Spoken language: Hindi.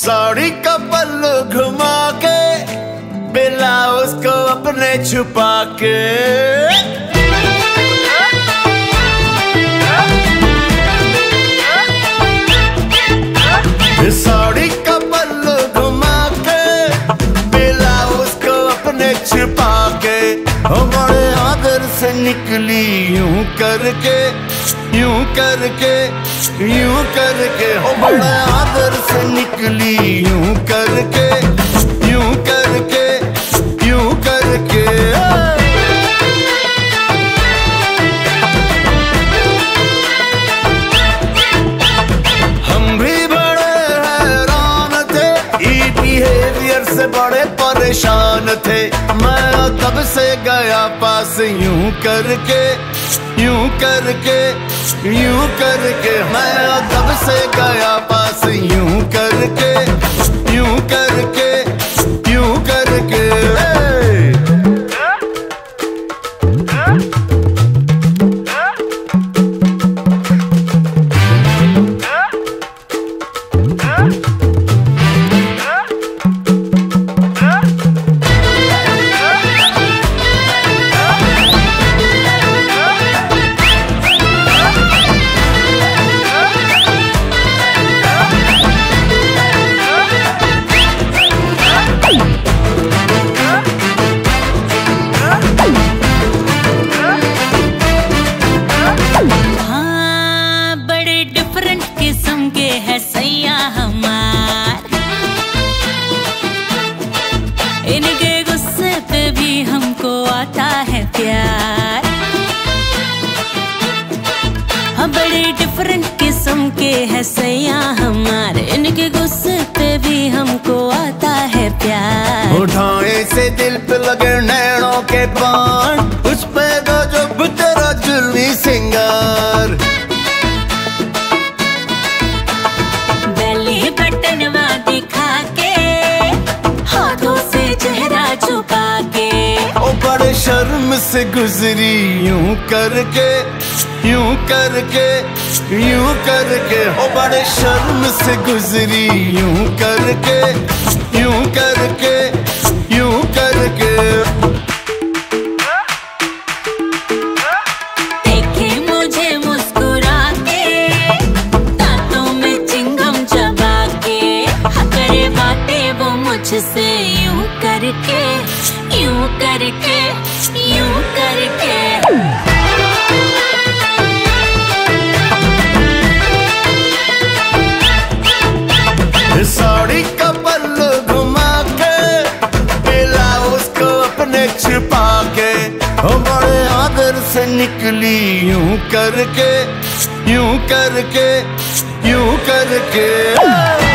साड़ी का पल्लू घुमा के ब्लाउज को अपने छुपा के साड़ी का पल्लू घुमा के ब्लाउज को अपने छुपा के हमारे आदर से निकली यूं करके यूं करके यूं करके हो बड़ा आदर से निकली यूं करके यूं करके यूं करके हम भी बड़े हैरान थे ई बिहेवियर से बड़े परेशान थे। मैं तब से गया पास यूं करके यूं करके यूं करके मैं तब से गया पास यूं करके यूं करके यूं करके इनके गुस्से पे भी हमको आता है प्यार। हाँ बड़े डिफरेंट किस्म के है सैया हमारे, इनके गुस्से पे भी हमको आता है प्यार। उठाए से दिल पे लगे नैनों के बाण, उस पे गजब तेरा जुल्मी सिंगार। बेली बटनवा दिखा के हाथों से चेहरा छुपा के ओ बड़े शर्म से गुजरी यूं करके यूं करके यूं करके ओ बड़े शर्म से गुजरी यूं करके यूं करके यूं करके। देखे मुझे मुस्कुरा के दांतों में चिंगम चबा के, करे बातें वो मुझसे यूं करके यूं करके यूं करके। साड़ी का पल्लू घुमा के ब्लाउज को अपने छुपा के ओ बड़े आदर से निकली यूं करके यूं करके यूं करके।